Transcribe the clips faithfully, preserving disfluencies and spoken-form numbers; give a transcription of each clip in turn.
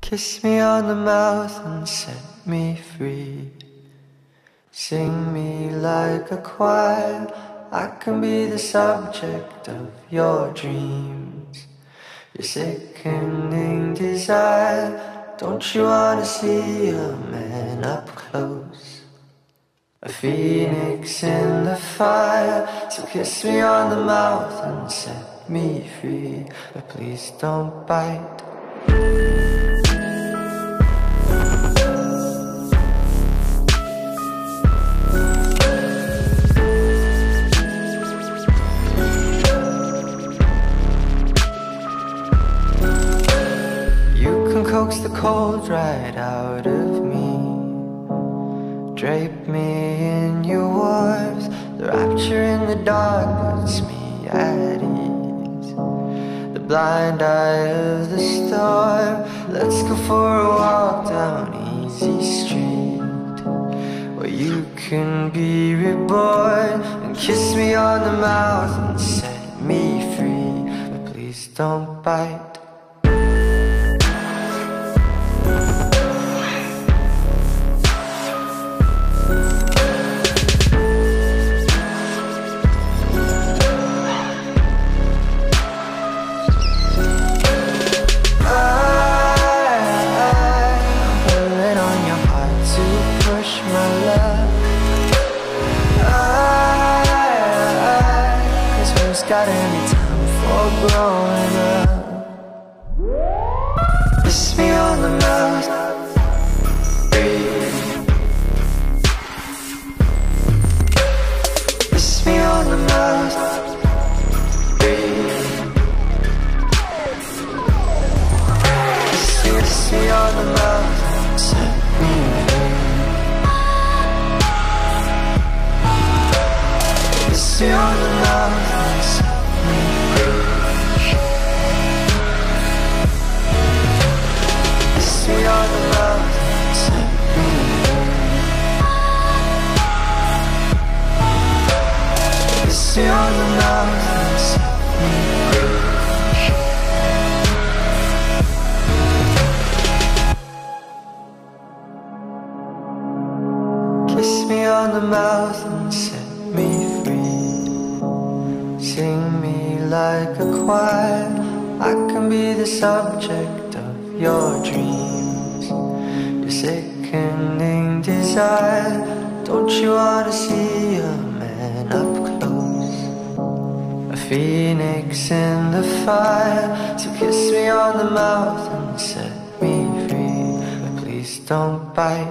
Kiss me on the mouth and set me free. Sing me like a choir, I can be the subject of your dreams. Your sickening desire, don't you wanna see a man up close? A phoenix in the fire, so kiss me on the mouth and set me free. But please don't bite. Coax the cold right out of me. Drape me in your warmth. The rapture in the dark puts me at ease. The blind eye of the storm. Let's go for a walk down Easy Street, where you can be reborn. And kiss me on the mouth and set me free. But please don't bite. Got any time for growing up? Kiss me on the mouth, breathe. Kiss me on the mouth, breathe. Kiss me, kiss me on the mouth, set me free. Kiss me on the mouth. Kiss me on the mouth, set me free. Kiss me on the mouth, set me free. Kiss me on the mouth and set me free. Sing me like a choir, I can be the subject of your dreams. Your sickening desire, don't you wanna see a man up close? A phoenix in the fire, so kiss me on the mouth and set me free. But please don't bite.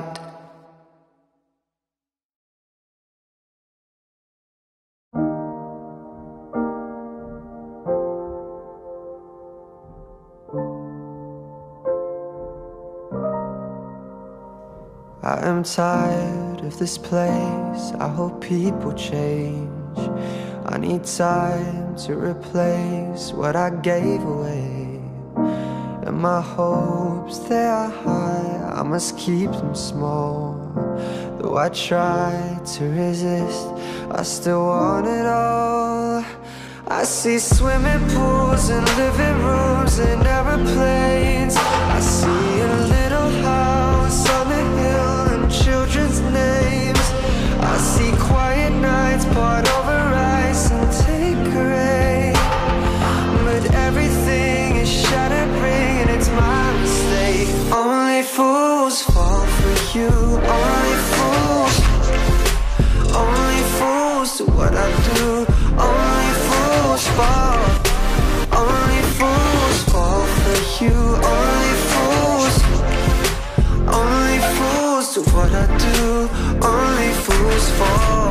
I am tired of this place, I hope people change. I need time to replace what I gave away. And my hopes, they are high, I must keep them small. Though I try to resist, I still want it all. I see swimming pools and living rooms and aeroplanes. I see a little house on the hill and children's names. I see quiet nights poured over ice and Tanqueray. But everything is shattering and it's my mistake. Only fools fall for you, only fools. Only fools do what I do, only fools fall. Only fools fall for you, only fools. Only fools do what I do, only fools fall.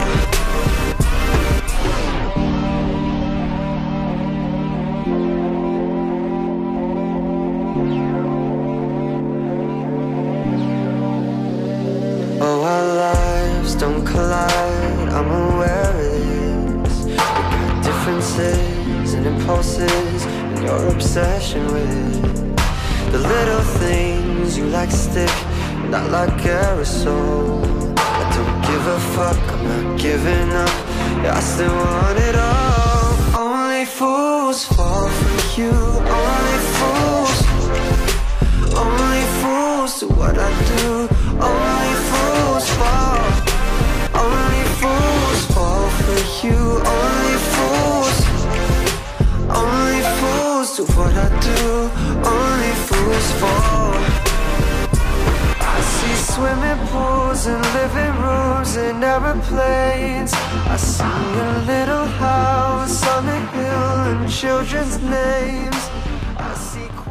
Oh, our lives don't collide, I'm aware of this. We got differences and impulses and your obsession with the little things you like stick, not like aerosol. I don't give a fuck, I'm not giving up, yeah, I still want it all. Only fools fall for you, only fools. Only fools. swimming pools and living rooms and aeroplanes. I see a little house on a hill and children's names. I see